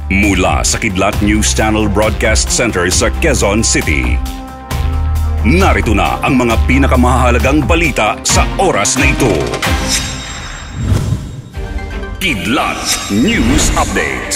Mula sa Kidlat News Channel Broadcast Center sa Quezon City. Narito na ang mga pinakamahalagang balita sa oras na ito. Kidlat News Updates.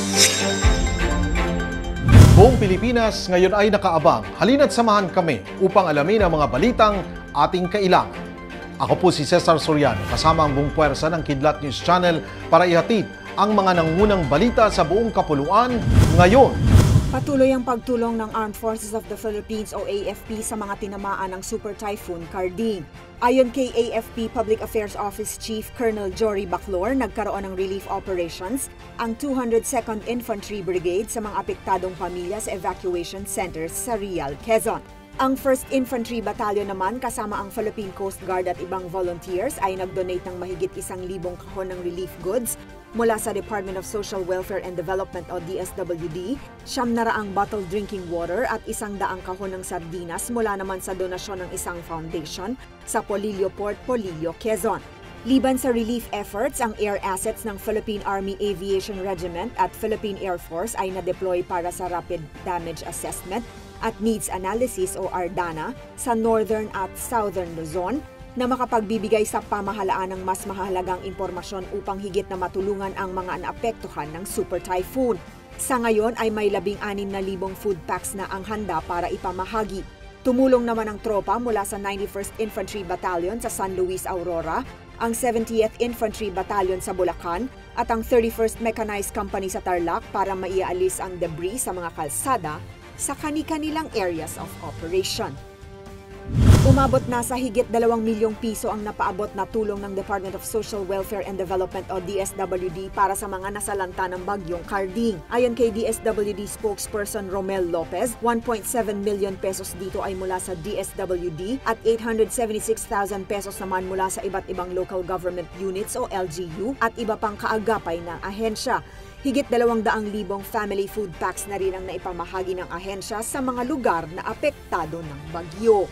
Buong Pilipinas ngayon ay nakaabang. Halina't samahan kami upang alamin ang mga balitang ating kailangan. Ako po si Cesar Soriano, kasama ang buong puwersa ng Kidlat News Channel para ihatid ang mga nangungunang balita sa buong kapuluan ngayon. Patuloy ang pagtulong ng Armed Forces of the Philippines o AFP sa mga tinamaan ng Super Typhoon Karding. Ayon kay AFP Public Affairs Office Chief Colonel Jory Baclor, nagkaroon ng relief operations ang 202nd Infantry Brigade sa mga apektadong pamilya sa evacuation centers sa Real, Quezon. Ang 1st Infantry Battalion naman kasama ang Philippine Coast Guard at ibang volunteers ay nag-donate ng mahigit 1,000 kahon ng relief goods mula sa Department of Social Welfare and Development o DSWD, 900 bottled drinking water at 100 kahon ng sardinas mula naman sa donasyon ng isang foundation sa Polillo Port, Polillo, Quezon. Liban sa relief efforts, ang air assets ng Philippine Army Aviation Regiment at Philippine Air Force ay na-deploy para sa Rapid Damage Assessment at Needs Analysis o ARDANA sa Northern at Southern Luzon na makapagbibigay sa pamahalaan ng mas mahalagang impormasyon upang higit na matulungan ang mga naapektuhan ng Super Typhoon. Sa ngayon ay may 16,000 food packs na ang handa para ipamahagi. Tumulong naman ang tropa mula sa 91st Infantry Battalion sa San Luis, Aurora, ang 70th Infantry Battalion sa Bulacan at ang 31st Mechanized Company sa Tarlac para maialis ang debris sa mga kalsada sa kani-kanilang areas of operation. Umabot na sa higit 2 milyong piso ang napaabot na tulong ng Department of Social Welfare and Development o DSWD para sa mga nasalanta ng bagyong Karding. Ayon kay DSWD spokesperson Romel Lopez, 1.7 million pesos dito ay mula sa DSWD at 876,000 pesos naman mula sa iba't ibang local government units o LGU at iba pang kaagapay na ahensya. Higit 200,000 family food packs na rin ang naipamahagi ng ahensya sa mga lugar na apektado ng bagyo.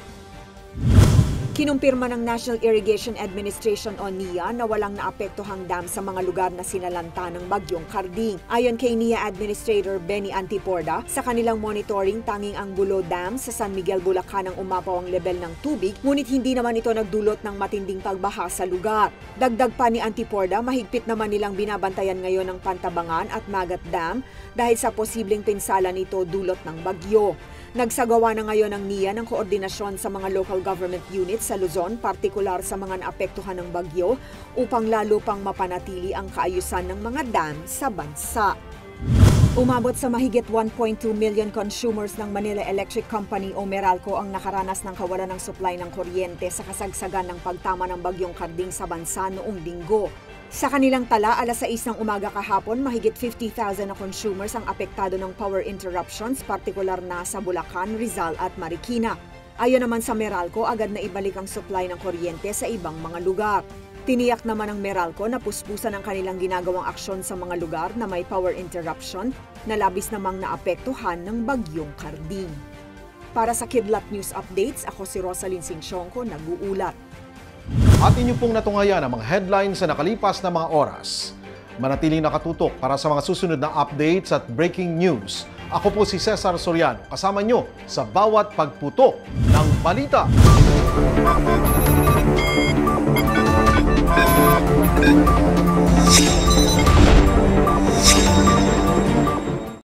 Kinumpirma ng National Irrigation Administration o NIA na walang naapektuhang dam sa mga lugar na sinalanta ng bagyong Karding. Ayon kay NIA Administrator Benny Antiporda, sa kanilang monitoring tanging ang Bulo Dam sa San Miguel, Bulacan ang umapaw ang level ng tubig, ngunit hindi naman ito nagdulot ng matinding pagbaha sa lugar. Dagdag pa ni Antiporda, mahigpit naman nilang binabantayan ngayon ng Pantabangan at Magat Dam dahil sa posibleng pinsala nito dulot ng bagyo. Nagsagawa na ngayon ng NIA ng koordinasyon sa mga local government units sa Luzon, partikular sa mga naapektuhan ng bagyo, upang lalo pang mapanatili ang kaayusan ng mga dam sa bansa. Umabot sa mahigit 1.2 million consumers ng Manila Electric Company o Meralco ang nakaranas ng kawalan ng supply ng kuryente sa kasagsagan ng pagtama ng bagyong Karding sa bansa noong Linggo. Sa kanilang tala, alas 6 ng umaga kahapon, mahigit 50,000 na consumers ang apektado ng power interruptions, partikular na sa Bulacan, Rizal at Marikina. Ayon naman sa Meralco, agad na ibalik ang supply ng kuryente sa ibang mga lugar. Tiniyak naman ng Meralco na puspusan ang kanilang ginagawang aksyon sa mga lugar na may power interruption na labis namang naapektuhan ng bagyong Karding. Para sa Kidlat News Updates, ako si Rosalyn Singsionco, nag-uulat. At inyo pong natungayan ang mga headlines sa nakalipas na mga oras. Manatiling nakatutok para sa mga susunod na updates at breaking news. Ako po si Cesar Soriano, kasama nyo sa bawat pagputok ng balita.